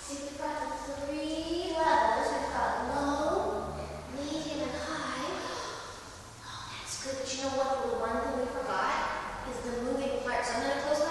See, we've got the three levels. We've got low, medium, and high. Oh, that's good. But you know what? The one thing we forgot is the moving part. So I'm going to close